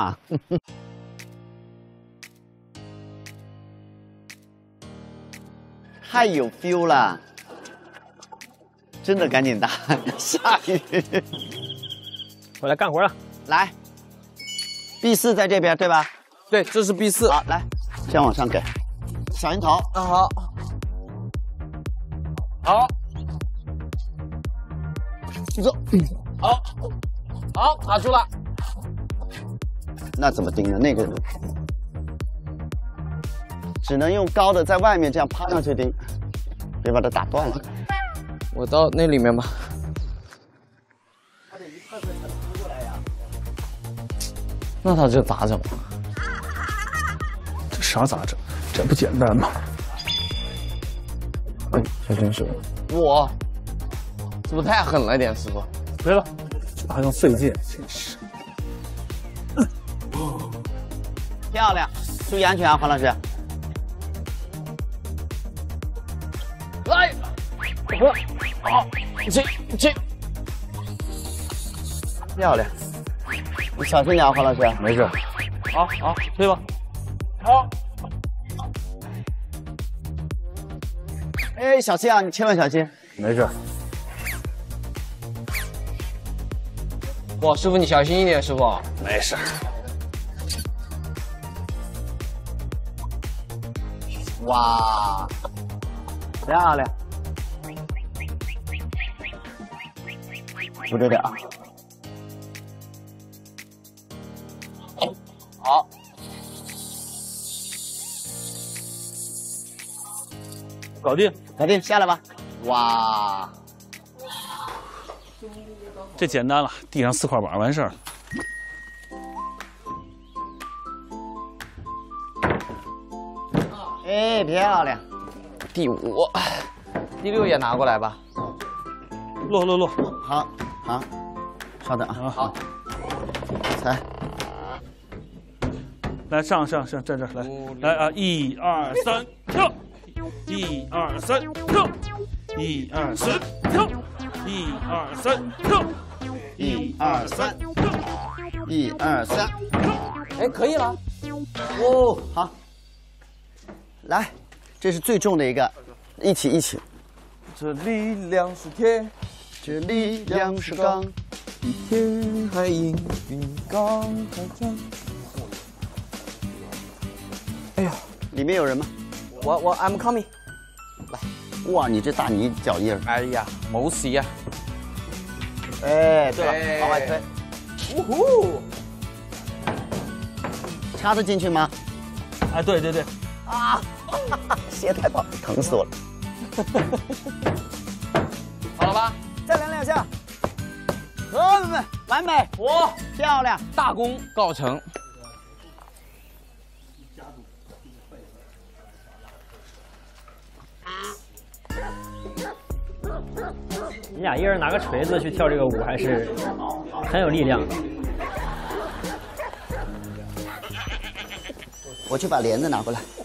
啊。太有 feel 了，真的赶紧打，下雨。 我来干活了， 来 ，B4 在这边对吧？ 对，这是 B4。 好，来，这样往上给，小樱桃。 啊，好，好， 走， 好，好，打住了。 那怎么盯呢？那个只能用高的在外面这样趴上去盯，别把它打断了。 我到那里面吧。 他得一块块才能扑过来呀。 那他这咋整？ 这啥咋整？这不简单吗？ 哎，这真是我，是不是太狠了点，师傅？ 对了，这还用费劲，真是。 漂亮，注意安全啊，黄老师。 来，好，去， 漂亮，你小心点啊，黄老师。 没事。 好，推吧。 好。 哎，小心啊，你千万小心。 没事。 哇，师傅你小心一点，师傅。 没事。 哇，漂亮。扶着点啊。 好。 搞定， 下来吧。哇， 这简单了，地上4块板完事儿了。 哎，漂亮。 第5、第6也拿过来吧。 落。 好，稍等啊。 好。 来， 来上这来啊！1、2、3，跳！1、2、3，跳！1、2、3，跳！1、2、3，跳 ！1、2、3，1、2、3。 哎，可以了。 哦，好。来，这是最重的一个，一起。 这力量是铁， 这力量是钢， 比天还硬，比钢还重。哎呀， 里面有人吗？ 我 I'm coming。 来，哇，你这大泥脚印。 哎呀，冇事呀。 哎，对了，往外推。 呜呼， 插得进去吗？ 哎，对。 啊，鞋太棒，疼死我了。 好了吧？ 再量2下。朋友们，完美，漂亮， 大功告成。 你俩一人拿个锤子去跳这个舞，还是很有力量。 我去把帘子拿过来。